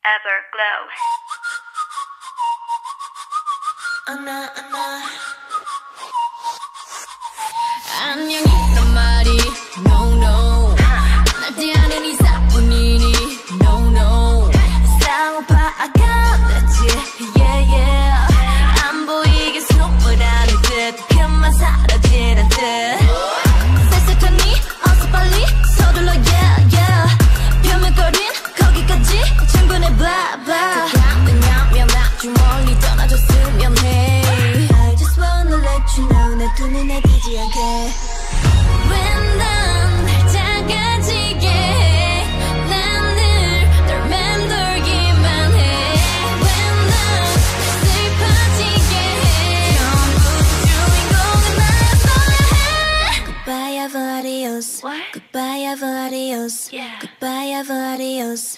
Everglow. 안녕이란 말이 no no 날 대하는 이사뿐이니 no no 싸워봐야겠지 yeah yeah 안 보이게 숨을 하는 듯 그만 사라지는 듯 쎄쎄하니 어서 빨리 서둘러 yeah yeah 벼물거린 거기까지 충분해 blah blah 왜냐면 아주 멀리 떠나줬으면 해 I just wanna let you know 내 두 눈에 띄지 않게 왜 난 작아지게 해 난 늘 널 맴돌기만 해 왜 난 슬퍼지게 해 전부 주인공은 나였어야 해 Goodbye ever adios What? Goodbye ever adios Yeah. Goodbye ever adios